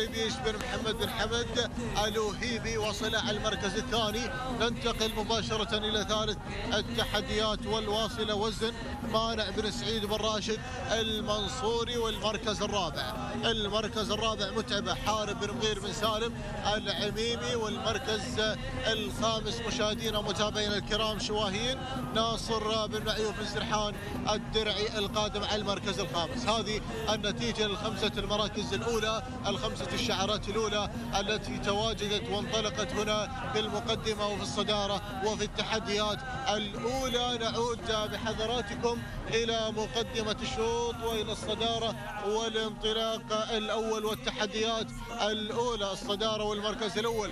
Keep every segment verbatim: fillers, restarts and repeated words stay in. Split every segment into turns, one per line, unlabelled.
خريبيش بن محمد بن حمد الوهيبي وصل على المركز الثاني. ننتقل مباشرة إلى ثالث التحديات والواصلة وزن مانع بن سعيد بن راشد المنصوري والمركز الرابع. المركز الرابع متعبة حارب بن مغير بن سالم العميمي، والمركز الخامس مشاهدينا ومتابعينا الكرام شواهين ناصر بن معيوف بن سرحان الدرعي القادم على المركز الخامس. هذه النتيجة للخمسة المراكز الأولى، الخمسة الشعارات الأولى التي تواجدت وانطلقت هنا في المقدمة وفي الصدارة وفي التحديات الأولى. نعود بحضراتكم إلى مقدمة الشوط وإلى الصدارة والانطلاق الأول والتحديات الأولى. الصدارة والمركز الأول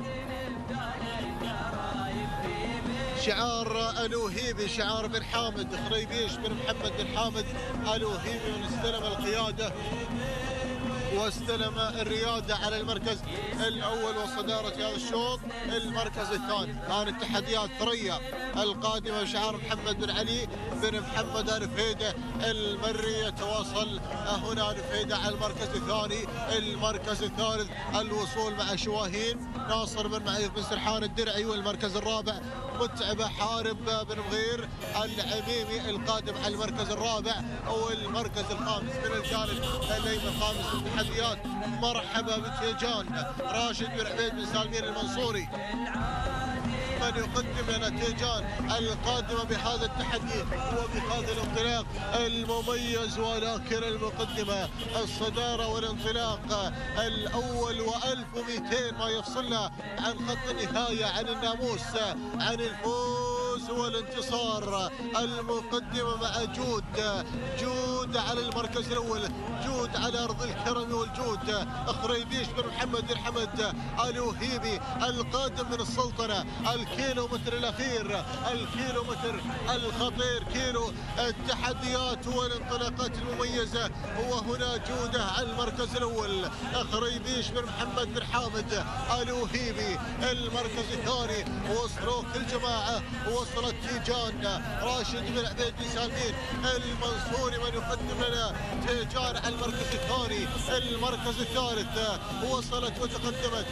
شعار الوهيبي، شعار بن حامد خريبيش بن محمد بن حامد الوهيبي، واستلم القيادة واستلم الريادة على المركز الأول وصدارة هذا الشوط. المركز الثاني كانت التحديات ثريا القادمة بشعار محمد بن علي بن محمد الفهيدة المري. يتواصل هنا الفهيدة على المركز الثاني. المركز الثالث الوصول مع شواهين ناصر بن معيف بن سرحان الدرعي، والمركز الرابع متعبة حارب بن مغير العميمي القادم على المركز الرابع. والمركز الخامس من الجانب الليل الخامس التحديات مرحبا بتيجان راشد بن عبيد بن سالمين المنصوري، من يقدم لنا تيجان القادمة بهذا التحدي وبهذا الانطلاق المميز. ولكن المقدمة الصدارة والانطلاق الأول وألف ومئتين ما يفصلنا عن خط النهاية، عن الناموس، عن الفوز والانتصار. المقدمة مع جود، جود على المركز الأول، جود على أرض الكرم والجود. خريبيش بن محمد بن حمد الوهيبي القادم من السلطنة، الكيلومتر الأخير، الكيلومتر الخطير، كيلو التحديات والانطلاقات المميزة. وهنا جودة على المركز الأول خريبيش بن محمد بن حامد الوهيبي. المركز الثاني وصلوا كل جماعة، وصلت تيجان راشد بن عبيد بن سالمين المنصوري، من يقدم لنا تيجان على المركز الثاني. المركز الثالث وصلت وتقدمت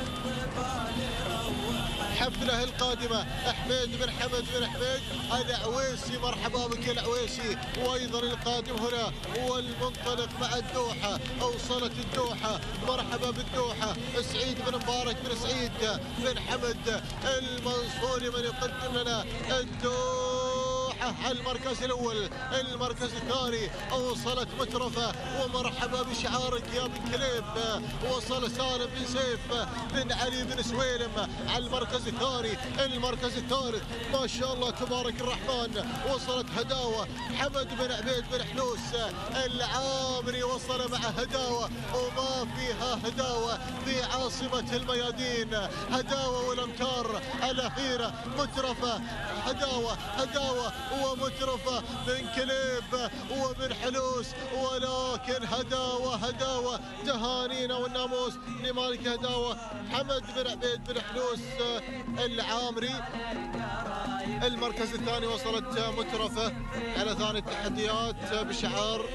حفله القادمه حميد بن حمد بن حميد العويسي. مرحبا بك العويسي. وايضا القادم هنا والمنطلق مع الدوحه، اوصلت الدوحه. مرحبا بالدوحه سعيد بن مبارك بن سعيد بن حمد المنصوري، من يقدم لنا الدوحه على المركز الاول. المركز الثاني اوصلت مترفه، ومرحبا بشعارك يا بن كليب. وصل سالم بن سيف بن علي بن سويلم على المركز الثاني. المركز الثالث ما شاء الله تبارك الرحمن وصلت هداوه حمد بن عبيد بن حلوس العامري، وصل مع هداوه وما فيها هداوه في عاصمه الميادين. هداوه والامتار الاخيره مترفه، هداوه هداوه ومترفه من كليب ومن حلوس، ولكن هداوه هداوه تهانينا والناموس لمالك هداوه حمد بن عبيد بن حلوس العامري. المركز الثاني وصلت مترفه على ثاني التحديات بشعار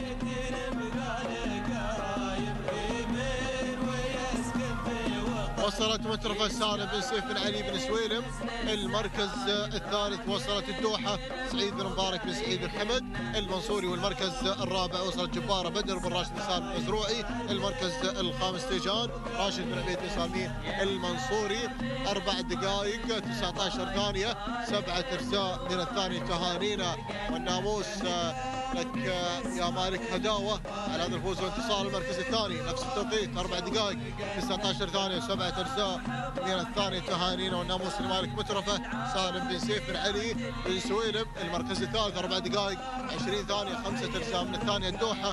وصلت مترفه سالم بن سيف بن علي بن سويلم. المركز الثالث وصلت الدوحه سعيد بن مبارك بن سعيد بن حمد المنصوري. والمركز الرابع وصلت جباره بدر بن راشد بن سالم المزروعي. المركز الخامس تيجان راشد بن عبيد بن سالمين المنصوري. اربع دقائق تسعة عشر ثانيه، سبعه اجزاء من الثاني. تهانينا والناموس لك يا مالك هداوه على هذا الفوز وانتصار. المركز الثاني نفس التوقيت اربع دقائق تسعة عشر ثانيه وسبعه اجزاء من الثاني. تهانينا والناموس لمالك مترفه سالم بن سيف بن علي بن سويلم. المركز الثالث اربع دقائق عشرين ثانيه خمسه اجزاء من الثانيه. الدوحه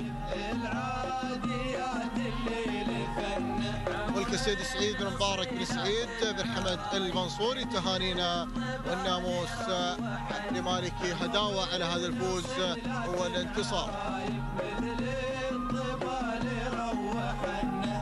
ملك السيد سعيد بن مبارك بن سعيد بن حمد المنصوري. تهانينا والناموس لمالكي هداوه على هذا الفوز والانتصار.